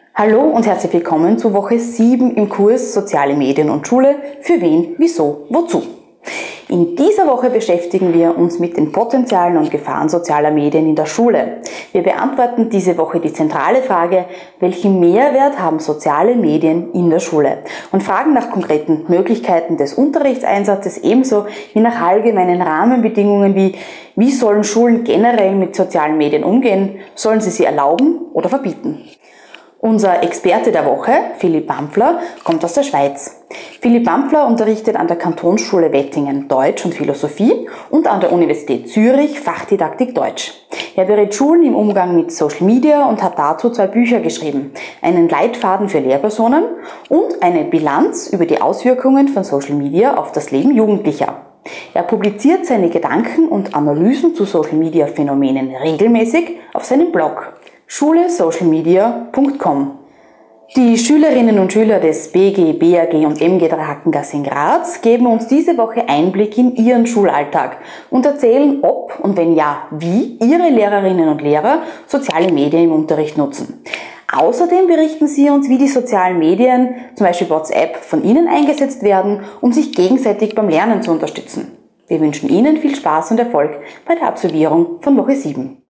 Hallo und herzlich willkommen zu Woche 7 im Kurs Soziale Medien und Schule. Für wen, wieso, wozu? In dieser Woche beschäftigen wir uns mit den Potenzialen und Gefahren sozialer Medien in der Schule. Wir beantworten diese Woche die zentrale Frage, welchen Mehrwert haben soziale Medien in der Schule? Und fragen nach konkreten Möglichkeiten des Unterrichtseinsatzes ebenso wie nach allgemeinen Rahmenbedingungen wie sollen Schulen generell mit sozialen Medien umgehen? Sollen sie erlauben oder verbieten? Unser Experte der Woche, Philipp Bampfler, kommt aus der Schweiz. Philipp Bampfler unterrichtet an der Kantonsschule Wettingen Deutsch und Philosophie und an der Universität Zürich Fachdidaktik Deutsch. Er berät Schulen im Umgang mit Social Media und hat dazu 2 Bücher geschrieben, einen Leitfaden für Lehrpersonen und eine Bilanz über die Auswirkungen von Social Media auf das Leben Jugendlicher. Er publiziert seine Gedanken und Analysen zu Social Media Phänomenen regelmäßig auf seinem Blog schulesocialmedia.com. Die Schülerinnen und Schüler des BG, BAG und MG Drachengasse in Graz geben uns diese Woche Einblick in ihren Schulalltag und erzählen, ob und wenn ja, wie ihre Lehrerinnen und Lehrer soziale Medien im Unterricht nutzen. Außerdem berichten sie uns, wie die sozialen Medien, zum Beispiel WhatsApp, von ihnen eingesetzt werden, um sich gegenseitig beim Lernen zu unterstützen. Wir wünschen Ihnen viel Spaß und Erfolg bei der Absolvierung von Woche 7.